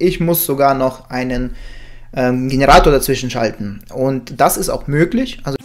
ich muss sogar noch einen Generator dazwischen schalten. Und das ist auch möglich. Also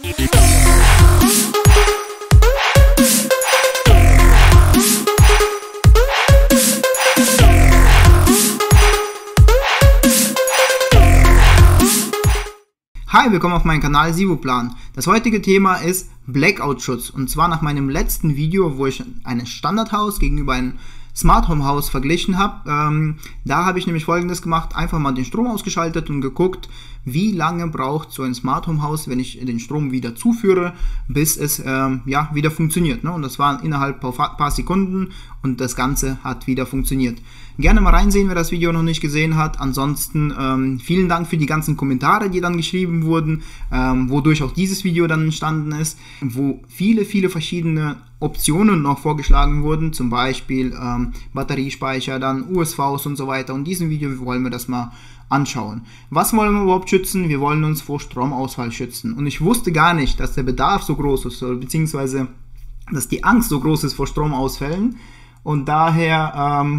hi, willkommen auf meinem Kanal Sivoplan. Das heutige Thema ist Blackout-Schutz. Und zwar nach meinem letzten Video, wo ich ein Standardhaus gegenüber einem Smart Home Haus verglichen habe. Da habe ich nämlich Folgendes gemacht: einfach mal den Strom ausgeschaltet und geguckt, wie lange braucht so ein Smart Home Haus, wenn ich den Strom wieder zuführe, bis es wieder funktioniert. Ne? Und das war innerhalb ein paar Sekunden und das Ganze hat wieder funktioniert. Gerne mal reinsehen, wer das Video noch nicht gesehen hat. Ansonsten vielen Dank für die ganzen Kommentare, die dann geschrieben wurden, wodurch auch dieses Video dann entstanden ist, wo viele verschiedene Optionen noch vorgeschlagen wurden, zum Beispiel Batteriespeicher, dann USVs und so weiter. Und in diesem Video wollen wir das mal anschauen. Was wollen wir überhaupt schützen? Wir wollen uns vor Stromausfall schützen. Und ich wusste gar nicht, dass der Bedarf so groß ist, beziehungsweise dass die Angst so groß ist vor Stromausfällen. Und daher,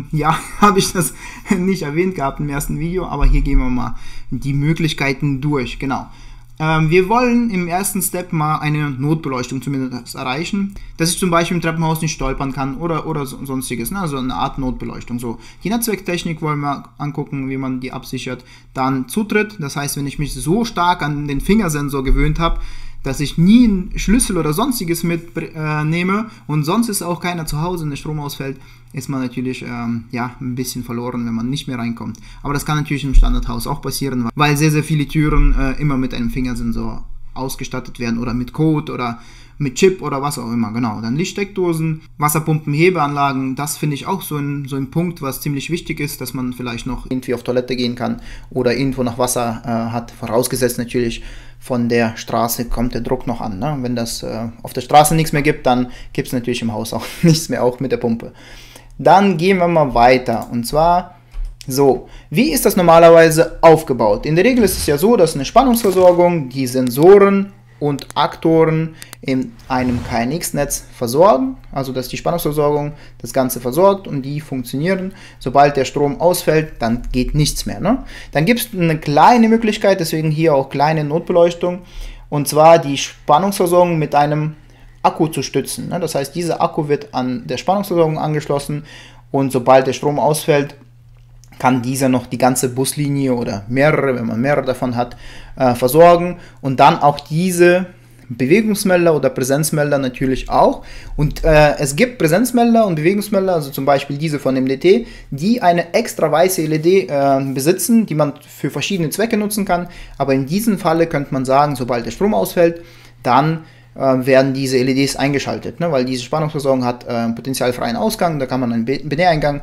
habe ich das nicht erwähnt gehabt im ersten Video, aber hier gehen wir mal die Möglichkeiten durch. Genau. Wir wollen im ersten Step mal eine Notbeleuchtung zumindest erreichen, dass ich zum Beispiel im Treppenhaus nicht stolpern kann oder sonstiges, ne? Also eine Art Notbeleuchtung. So, die Netzwerktechnik wollen wir angucken, wie man die absichert. Dann Zutritt, das heißt, wenn ich mich so stark an den Fingersensor gewöhnt habe, dass ich nie einen Schlüssel oder sonstiges mitnehme und sonst ist auch keiner zu Hause und der Strom ausfällt, ist man natürlich ein bisschen verloren, wenn man nicht mehr reinkommt. Aber das kann natürlich im Standardhaus auch passieren, weil sehr viele Türen immer mit einem Fingersensor ausgestattet werden oder mit Code oder mit Chip oder was auch immer. Genau, dann Lichtsteckdosen, Wasserpumpen, Hebeanlagen, das finde ich auch so ein Punkt, was ziemlich wichtig ist, dass man vielleicht noch irgendwie auf Toilette gehen kann oder irgendwo noch Wasser hat, vorausgesetzt natürlich von der Straße kommt der Druck noch an. Ne? Wenn das auf der Straße nichts mehr gibt, dann gibt es natürlich im Haus auch nichts mehr, auch mit der Pumpe. Dann gehen wir mal weiter und zwar so, wie ist das normalerweise aufgebaut? In der Regel ist es ja so, dass eine Spannungsversorgung die Sensoren und Aktoren in einem KNX-Netz versorgen, also dass die Spannungsversorgung das Ganze versorgt und die funktionieren. Sobald der Strom ausfällt, dann geht nichts mehr. Ne? Dann gibt es eine kleine Möglichkeit, deswegen hier auch kleine Notbeleuchtung, und zwar die Spannungsversorgung mit einem Akku zu stützen. Ne? Das heißt, dieser Akku wird an der Spannungsversorgung angeschlossen und sobald der Strom ausfällt, kann dieser noch die ganze Buslinie oder mehrere, wenn man mehrere davon hat, versorgen und dann auch diese Bewegungsmelder oder Präsenzmelder natürlich auch. Und es gibt Präsenzmelder und Bewegungsmelder, also zum Beispiel diese von MDT, die eine extra weiße LED besitzen, die man für verschiedene Zwecke nutzen kann. Aber in diesem Falle könnte man sagen, sobald der Strom ausfällt, dann werden diese LEDs eingeschaltet, ne? Weil diese Spannungsversorgung hat potenzialfreien Ausgang, da kann man einen Binäreingang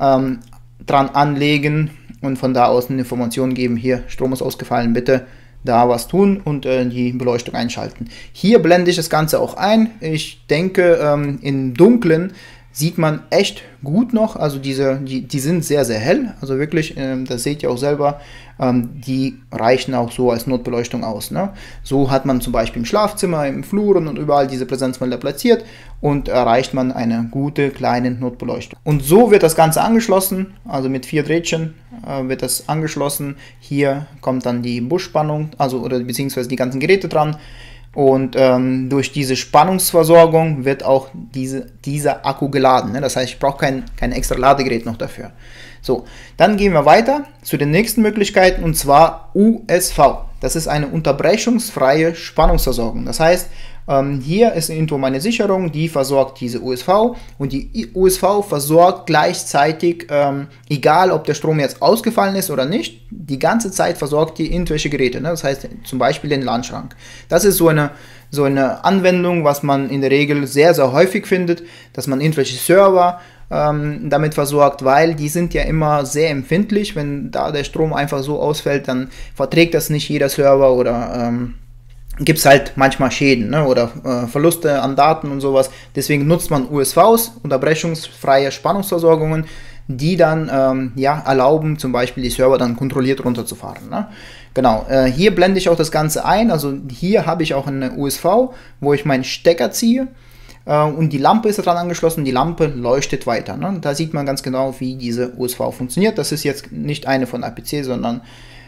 dran anlegen und von da aus eine Information geben, hier Strom ist ausgefallen, bitte da was tun und die Beleuchtung einschalten. Hier blende ich das Ganze auch ein. Ich denke, im Dunklen sieht man echt gut noch, also die sind sehr hell, also wirklich, das seht ihr auch selber, die reichen auch so als Notbeleuchtung aus. Ne? So hat man zum Beispiel im Schlafzimmer, im Fluren und überall diese Präsenzmelder platziert und erreicht man eine gute kleine Notbeleuchtung. Und so wird das Ganze angeschlossen, also mit 4 Drähtchen wird das angeschlossen. Hier kommt dann die Busspannung, beziehungsweise die ganzen Geräte dran. Und durch diese Spannungsversorgung wird auch dieser Akku geladen. Ne? Das heißt, ich brauche kein extra Ladegerät noch dafür. So, dann gehen wir weiter zu den nächsten Möglichkeiten und zwar USV. Das ist eine unterbrechungsfreie Spannungsversorgung. Das heißt, hier ist irgendwo meine Sicherung, die versorgt diese USV und die USV versorgt gleichzeitig, egal ob der Strom jetzt ausgefallen ist oder nicht, die ganze Zeit versorgt die irgendwelche Geräte, ne? Das heißt zum Beispiel den LAN-Schrank. Das ist so eine Anwendung, was man in der Regel sehr häufig findet, dass man irgendwelche Server damit versorgt, weil die sind ja immer sehr empfindlich. Wenn da der Strom einfach so ausfällt, dann verträgt das nicht jeder Server oder gibt es halt manchmal Schäden, ne, oder Verluste an Daten und sowas. Deswegen nutzt man USVs, unterbrechungsfreie Spannungsversorgungen, die dann erlauben, zum Beispiel die Server dann kontrolliert runterzufahren. Ne? Genau, hier blende ich auch das Ganze ein. Also hier habe ich auch eine USV, wo ich meinen Stecker ziehe. und die Lampe ist daran angeschlossen, die Lampe leuchtet weiter. Ne? Da sieht man ganz genau, wie diese USV funktioniert. Das ist jetzt nicht eine von APC, sondern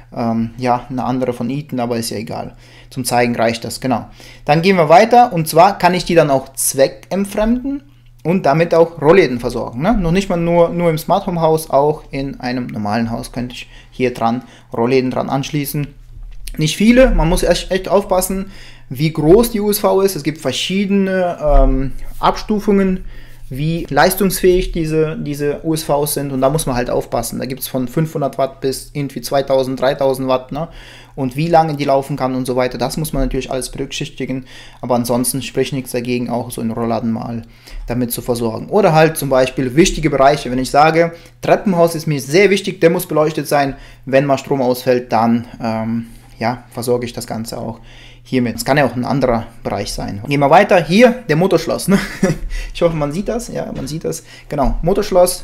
ja, eine andere von Eaton, aber ist ja egal. Zum Zeigen reicht das, genau. Dann gehen wir weiter, und zwar kann ich die dann auch zweckentfremden und damit auch Rollläden versorgen. Ne? Noch nicht mal nur im Smart Home Haus, auch in einem normalen Haus könnte ich hier dran Rollläden dran anschließen. Nicht viele, man muss echt aufpassen, wie groß die USV ist. Es gibt verschiedene Abstufungen, wie leistungsfähig diese USVs sind, und da muss man halt aufpassen. Da gibt es von 500 Watt bis irgendwie 2000, 3000 Watt, ne? Und wie lange die laufen kann und so weiter, das muss man natürlich alles berücksichtigen, aber ansonsten spricht nichts dagegen, auch so einen Rollladen mal damit zu versorgen. Oder halt zum Beispiel wichtige Bereiche, wenn ich sage, Treppenhaus ist mir sehr wichtig, der muss beleuchtet sein, wenn mal Strom ausfällt, dann ja, versorge ich das Ganze auch hiermit. Es kann ja auch ein anderer Bereich sein. Gehen wir weiter. Hier der Motorschloss. Ne? Ich hoffe, man sieht das. Ja, man sieht das. Genau, Motorschloss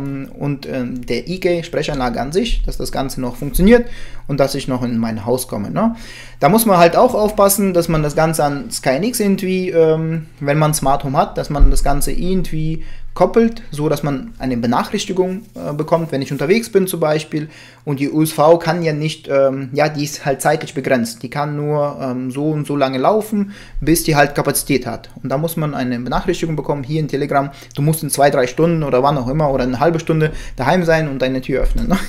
und der eGain-Sprechanlage an sich, dass das Ganze noch funktioniert und dass ich noch in mein Haus komme. Ne? Da muss man halt auch aufpassen, dass man das Ganze an SkyNX irgendwie, wenn man Smart Home hat, dass man das Ganze irgendwie koppelt, so dass man eine Benachrichtigung bekommt, wenn ich unterwegs bin zum Beispiel, und die USV kann ja nicht, ja, die ist halt zeitlich begrenzt, die kann nur so und so lange laufen, bis die halt Kapazität hat, und da muss man eine Benachrichtigung bekommen, hier in Telegram, du musst in 2-3 Stunden oder wann auch immer oder eine halbe Stunde daheim sein und deine Tür öffnen. Ne?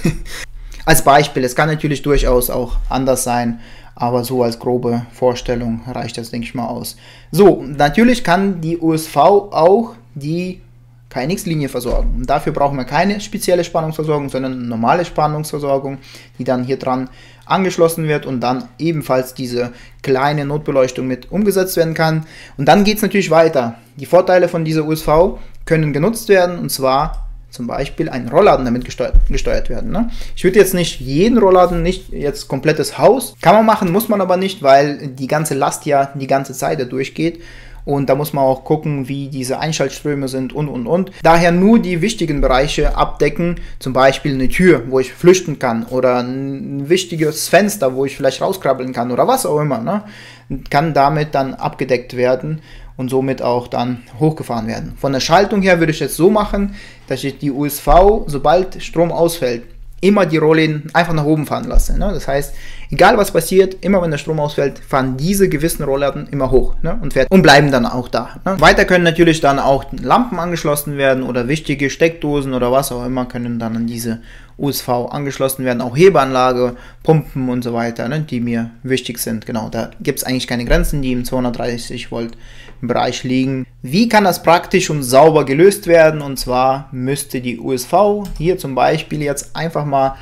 Als Beispiel, es kann natürlich durchaus auch anders sein, aber so als grobe Vorstellung reicht das, denke ich mal, aus. So, natürlich kann die USV auch die KNX-Linie versorgen. Und dafür brauchen wir keine spezielle Spannungsversorgung, sondern eine normale Spannungsversorgung, die dann hier dran angeschlossen wird und dann ebenfalls diese kleine Notbeleuchtung mit umgesetzt werden kann. Und dann geht es natürlich weiter. Die Vorteile von dieser USV können genutzt werden, und zwar zum Beispiel ein Rollladen damit gesteuert werden. Ne? Ich würde jetzt nicht jeden Rollladen, nicht jetzt komplettes Haus, kann man machen, muss man aber nicht, weil die ganze Last ja die ganze Zeit da durchgeht. Und da muss man auch gucken, wie diese Einschaltströme sind und. Daher nur die wichtigen Bereiche abdecken, zum Beispiel eine Tür, wo ich flüchten kann, oder ein wichtiges Fenster, wo ich vielleicht rauskrabbeln kann, oder was auch immer, ne? Kann damit dann abgedeckt werden und somit auch dann hochgefahren werden. Von der Schaltung her würde ich jetzt so machen, dass ich die USV, sobald Strom ausfällt, immer die Rollläden einfach nach oben fahren lasse. Ne? Das heißt, egal was passiert, immer wenn der Strom ausfällt, fahren diese gewissen Rollläden immer hoch, ne? Und bleiben dann auch da. Ne? Weiter können natürlich dann auch Lampen angeschlossen werden oder wichtige Steckdosen oder was auch immer können dann an diese USV angeschlossen werden. Auch Hebeanlage, Pumpen und so weiter, ne? Die mir wichtig sind. Genau, da gibt es eigentlich keine Grenzen, die im 230 Volt Bereich liegen. Wie kann das praktisch und sauber gelöst werden? Und zwar müsste die USV hier zum Beispiel jetzt einfach mal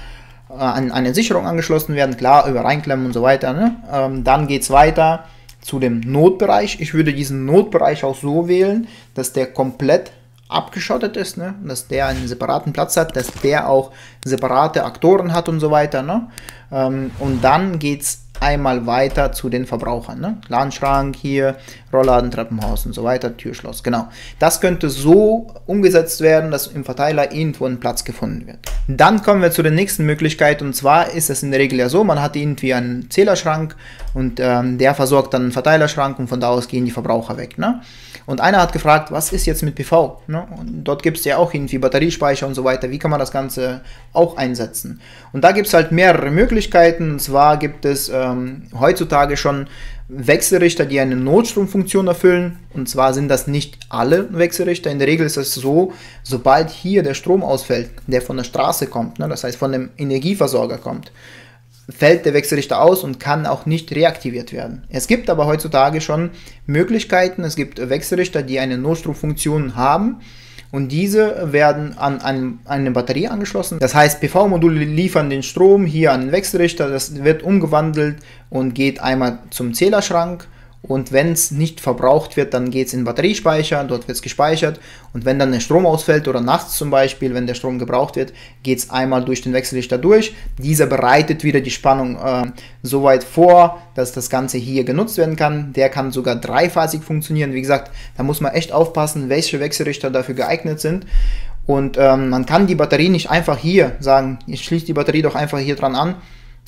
an eine Sicherung angeschlossen werden, klar, über reinklemmen und so weiter. Ne? Dann geht es weiter zu dem Notbereich. Ich würde diesen Notbereich auch so wählen, dass der komplett abgeschottet ist, ne? Dass der einen separaten Platz hat, dass der auch separate Aktoren hat und so weiter. Ne? Und dann geht es einmal weiter zu den Verbrauchern. Ne? Ladenschrank hier, Rollladen, Treppenhaus und so weiter, Türschloss. Genau. Das könnte so umgesetzt werden, dass im Verteiler irgendwo ein Platz gefunden wird. Dann kommen wir zu der nächsten Möglichkeit, und zwar ist es in der Regel ja so, man hat irgendwie einen Zählerschrank und der versorgt dann einen Verteilerschrank und von da aus gehen die Verbraucher weg. Ne? Und einer hat gefragt, was ist jetzt mit PV? Ne? Und dort gibt es ja auch irgendwie Batteriespeicher und so weiter. Wie kann man das Ganze auch einsetzen? Und da gibt es halt mehrere Möglichkeiten. Und zwar gibt es heutzutage schon Wechselrichter, die eine Notstromfunktion erfüllen. Und zwar sind das nicht alle Wechselrichter. In der Regel ist es so, sobald hier der Strom ausfällt, der von der Straße kommt, ne? Das heißt von dem Energieversorger kommt, fällt der Wechselrichter aus und kann auch nicht reaktiviert werden. Es gibt aber heutzutage schon Möglichkeiten, es gibt Wechselrichter, die eine Notstromfunktion haben und diese werden an eine Batterie angeschlossen. Das heißt, PV-Module liefern den Strom hier an den Wechselrichter, das wird umgewandelt und geht einmal zum Zählerschrank. Und wenn es nicht verbraucht wird, dann geht es in den Batteriespeicher, dort wird es gespeichert. Und wenn dann der Strom ausfällt oder nachts zum Beispiel, wenn der Strom gebraucht wird, geht es einmal durch den Wechselrichter durch. Dieser bereitet wieder die Spannung so weit vor, dass das Ganze hier genutzt werden kann. Der kann sogar dreiphasig funktionieren. Wie gesagt, da muss man echt aufpassen, welche Wechselrichter dafür geeignet sind. Und man kann die Batterie nicht einfach hier sagen, ich schließe die Batterie doch einfach hier dran an.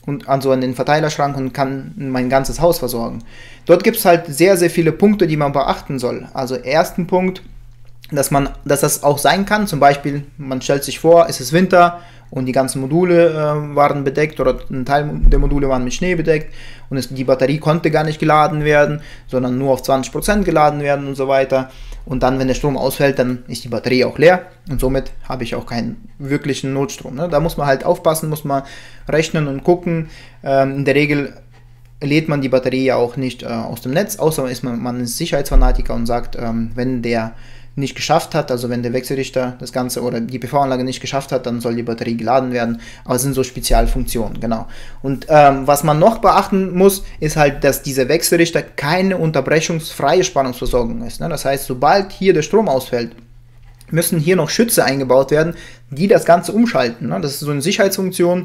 und also an den Verteilerschrank und kann mein ganzes Haus versorgen. Dort gibt es halt sehr, sehr viele Punkte, die man beachten soll. Also ersten Punkt, dass das auch sein kann, zum Beispiel, man stellt sich vor, es ist Winter und die ganzen Module waren bedeckt oder ein Teil der Module waren mit Schnee bedeckt und die Batterie konnte gar nicht geladen werden, sondern nur auf 20% geladen werden und so weiter. Und dann, wenn der Strom ausfällt, dann ist die Batterie auch leer und somit habe ich auch keinen wirklichen Notstrom. Ne? Da muss man halt aufpassen, muss man rechnen und gucken. In der Regel lädt man die Batterie ja auch nicht aus dem Netz, außer man ist Sicherheitsfanatiker und sagt, wenn der nicht geschafft hat, also wenn der Wechselrichter das Ganze oder die PV-Anlage nicht geschafft hat, dann soll die Batterie geladen werden, aber es sind so Spezialfunktionen, genau. Und was man noch beachten muss, ist halt, dass dieser Wechselrichter keine unterbrechungsfreie Spannungsversorgung ist, ne? Das heißt, sobald hier der Strom ausfällt, müssen hier noch Schütze eingebaut werden, die das Ganze umschalten. Ne? Das ist so eine Sicherheitsfunktion,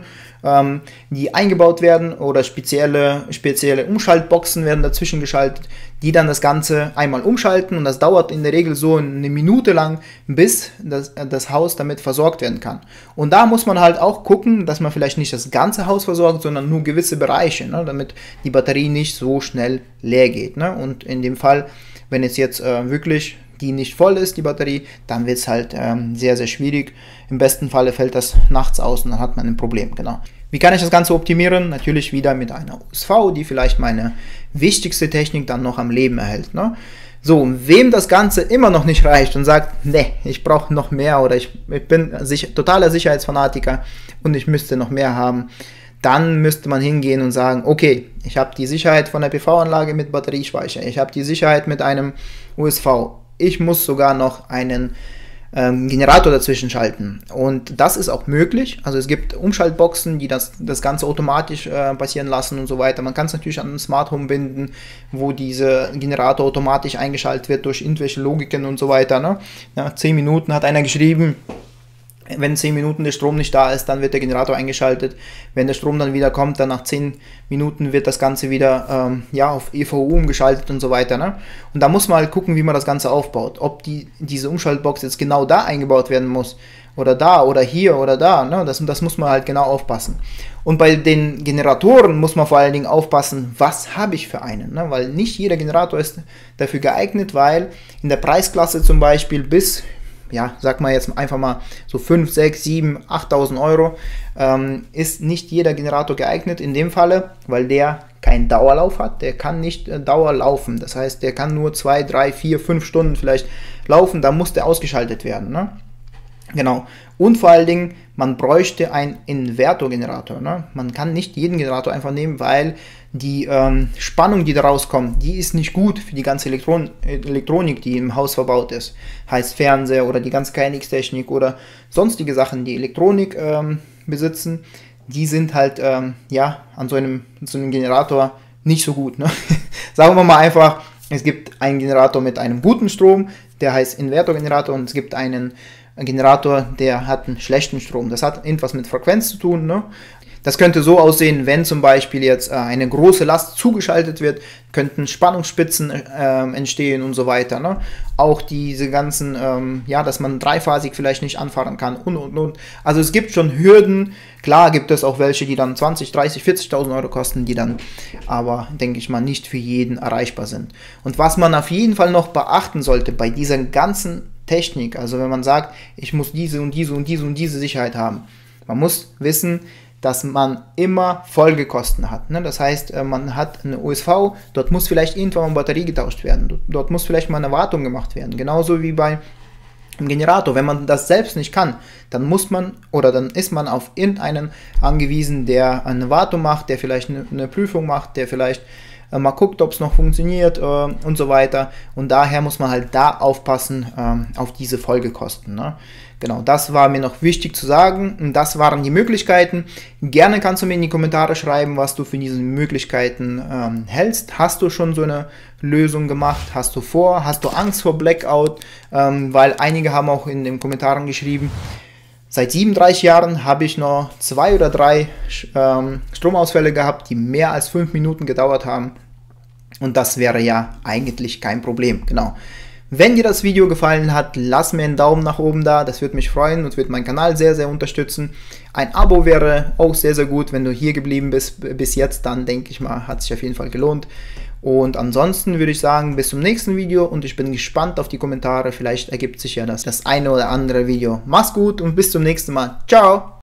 die eingebaut werden oder spezielle Umschaltboxen werden dazwischen geschaltet, die dann das Ganze einmal umschalten und das dauert in der Regel so eine Minute lang, bis das Haus damit versorgt werden kann. Und da muss man halt auch gucken, dass man vielleicht nicht das ganze Haus versorgt, sondern nur gewisse Bereiche, ne? Damit die Batterie nicht so schnell leer geht. Ne? Und in dem Fall, wenn es jetzt wirklich die nicht voll ist, die Batterie, dann wird es halt sehr, sehr schwierig. Im besten Falle fällt das nachts aus und dann hat man ein Problem, genau. Wie kann ich das Ganze optimieren? Natürlich wieder mit einer USV, die vielleicht meine wichtigste Technik dann noch am Leben erhält. Ne? So, wem das Ganze immer noch nicht reicht und sagt, ne, ich brauche noch mehr oder ich bin totaler Sicherheitsfanatiker und ich müsste noch mehr haben, dann müsste man hingehen und sagen, okay, ich habe die Sicherheit von der PV-Anlage mit Batteriespeicher, ich habe die Sicherheit mit einem USV, ich muss sogar noch einen Generator dazwischen schalten. Und das ist auch möglich. Also es gibt Umschaltboxen, die das Ganze automatisch passieren lassen und so weiter. Man kann es natürlich an ein Smart Home binden, wo dieser Generator automatisch eingeschaltet wird durch irgendwelche Logiken und so weiter. Ne? Ja, 10 Minuten hat einer geschrieben. Wenn 10 Minuten der Strom nicht da ist, dann wird der Generator eingeschaltet. Wenn der Strom dann wieder kommt, dann nach 10 Minuten wird das Ganze wieder auf EVU umgeschaltet und so weiter. Ne? Und da muss man halt gucken, wie man das Ganze aufbaut. Ob diese Umschaltbox jetzt genau da eingebaut werden muss oder da oder hier oder da. Ne? Das muss man halt genau aufpassen. Und bei den Generatoren muss man vor allen Dingen aufpassen, was habe ich für einen. Ne? Weil nicht jeder Generator ist dafür geeignet, weil in der Preisklasse zum Beispiel bis, ja, sag mal jetzt einfach mal so 5, 6, 7, 8.000 Euro, ist nicht jeder Generator geeignet in dem Falle, weil der keinen Dauerlauf hat, der kann nicht dauerlaufen, das heißt, der kann nur 2, 3, 4, 5 Stunden vielleicht laufen, da muss der ausgeschaltet werden, ne? Genau. Und vor allen Dingen, man bräuchte einen Invertergenerator. Ne? Man kann nicht jeden Generator einfach nehmen, weil die Spannung, die daraus kommt, die ist nicht gut für die ganze Elektronik, die im Haus verbaut ist. Heißt Fernseher oder die ganze KNX-Technik oder sonstige Sachen, die Elektronik besitzen, die sind halt an so einem Generator nicht so gut. Ne? Sagen wir mal einfach, es gibt einen Generator mit einem guten Strom, der heißt Invertergenerator, und es gibt einen Generator, der hat einen schlechten Strom. Das hat irgendwas mit Frequenz zu tun. Ne? Das könnte so aussehen, wenn zum Beispiel jetzt eine große Last zugeschaltet wird, könnten Spannungsspitzen entstehen und so weiter. Ne? Auch diese ganzen, dass man dreiphasig vielleicht nicht anfahren kann und. Also es gibt schon Hürden. Klar gibt es auch welche, die dann 20, 30, 40.000 Euro kosten, die dann aber, denke ich mal, nicht für jeden erreichbar sind. Und was man auf jeden Fall noch beachten sollte bei dieser ganzen Technik, also wenn man sagt, ich muss diese und diese und diese und diese Sicherheit haben, man muss wissen, dass man immer Folgekosten hat. Ne? Das heißt, man hat eine USV, dort muss vielleicht irgendwann eine Batterie getauscht werden, dort muss vielleicht mal eine Wartung gemacht werden, genauso wie bei einem Generator. Wenn man das selbst nicht kann, dann dann ist man auf irgendeinen angewiesen, der eine Wartung macht, der vielleicht eine Prüfung macht, der vielleicht mal guckt, ob es noch funktioniert und so weiter. Und daher muss man halt da aufpassen auf diese Folgekosten. Ne? Genau, das war mir noch wichtig zu sagen. Und das waren die Möglichkeiten. Gerne kannst du mir in die Kommentare schreiben, was du für diese Möglichkeiten hältst. Hast du schon so eine Lösung gemacht? Hast du Angst vor Blackout? Weil einige haben auch in den Kommentaren geschrieben, seit 37 Jahren habe ich noch 2 oder 3 Stromausfälle gehabt, die mehr als 5 Minuten gedauert haben. Und das wäre ja eigentlich kein Problem. Genau. Wenn dir das Video gefallen hat, lass mir einen Daumen nach oben da, das würde mich freuen und wird meinen Kanal sehr, sehr unterstützen. Ein Abo wäre auch sehr, sehr gut, wenn du hier geblieben bist bis jetzt, dann denke ich mal, hat sich auf jeden Fall gelohnt. Und ansonsten würde ich sagen, bis zum nächsten Video und ich bin gespannt auf die Kommentare, vielleicht ergibt sich ja das eine oder andere Video. Mach's gut und bis zum nächsten Mal. Ciao!